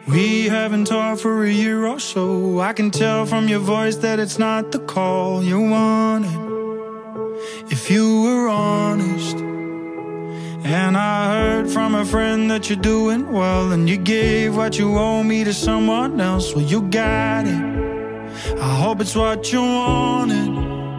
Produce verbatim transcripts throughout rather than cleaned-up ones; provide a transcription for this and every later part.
We haven't talked for a year or so. I can tell from your voice that it's not the call you wanted, if you were honest. And I heard from a friend that you're doing well, and you gave what you owe me to someone else. Well, you got it, I hope it's what you wanted.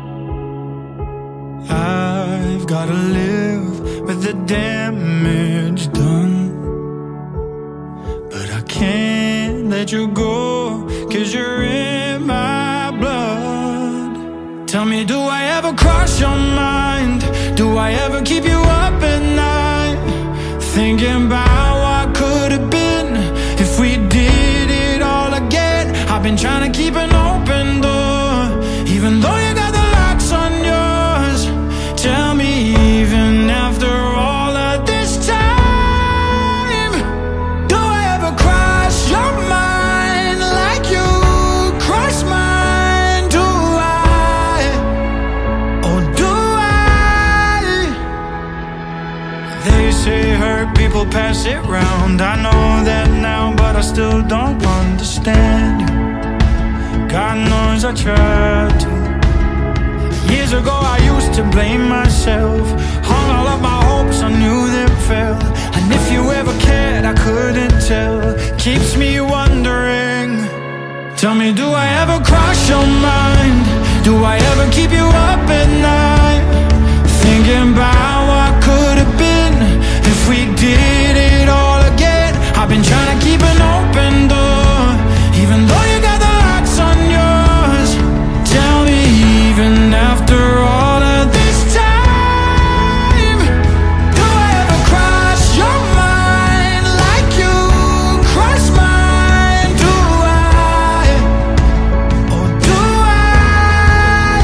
I've gotta live with the damage done, but I can't let you go, 'cause you're in my blood. Tell me, do I ever cross your mind? Do I ever keep you up at night, thinking about what could have been if we did it all again? I've been trying to keep an open door, even though you got the locks on yours. Tell me, even after all of this time, do I ever cross your mind like you cross mine? Do I, or do I? They say hurt people pass it round. I know that now, but I still don't understand you. God knows I tried to. Years ago I used to blame myself, hung all of my hopes on you that fell. And if you ever cared, I couldn't tell. Keeps me wondering. Tell me, do I ever cross your mind? Do I ever keep you up at night, thinking about what could have been if we did it all again? I've been trying to keep an open door, even though you got the locks on yours. Tell me, even after all of this time, do I ever cross your mind like you cross mine? Do I, or do I?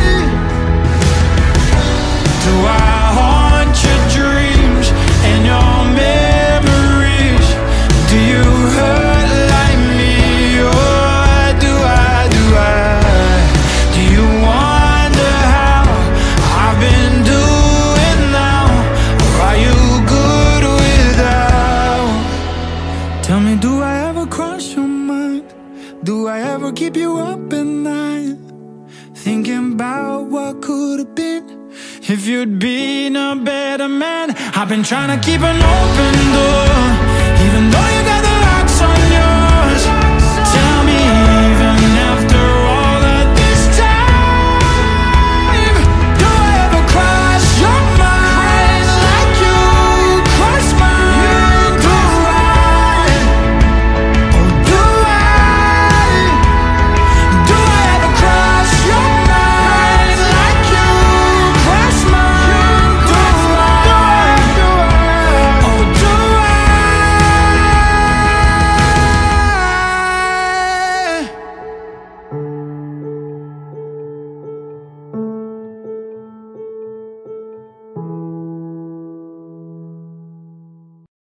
Do I haunt your dreams and your memories? Do you hurt like me, or do I, do I? Do you wonder how I've been doing now, or are you good without? Tell me, do I ever cross your mind? Do I ever keep you up at night, thinking about what could have been if you'd been a better man? I've been trying to keep an open